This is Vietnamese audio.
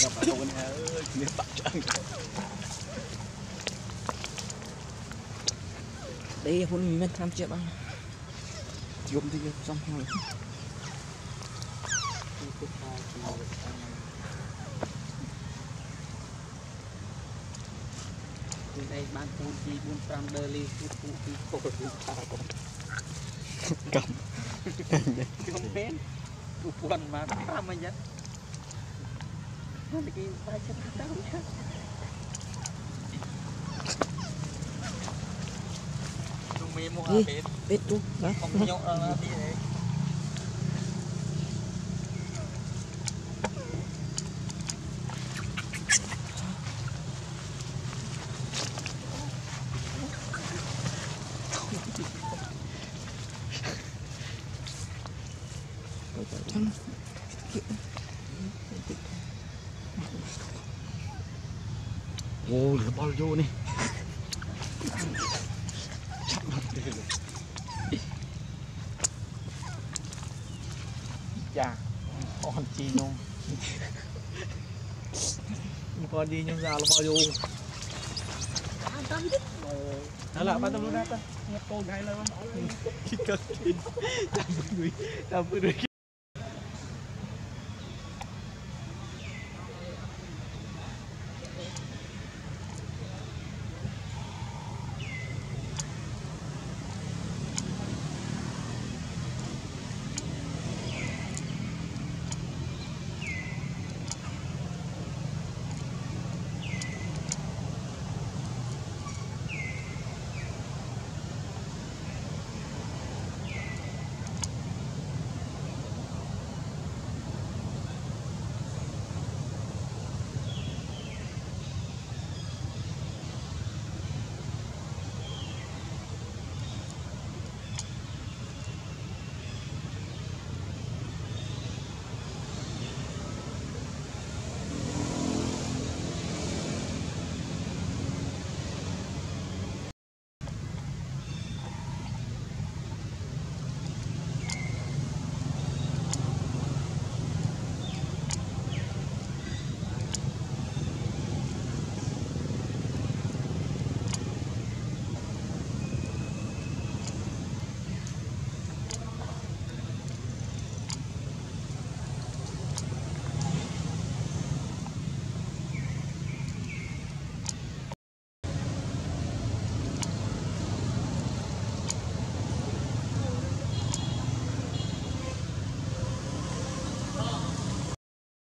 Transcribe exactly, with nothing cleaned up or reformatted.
gặp bà con ơi nên bắt chân đây hôm nay tham chia băng dùng thì xong rồi đây ban phụ chi buôn pram đơ ly phụ phụ phụ phụ phụ cầm cầm hết phụ quần mà pram mà nhất nanti kita baca tahu ya cumi mau habis itu lah không nhậu là đi đấy ô lửa bao vô nè chắc lắm dạ con chi nhung con đi nhung ra là bao vô đó là bắt tao luôn đó nghe cô gái là không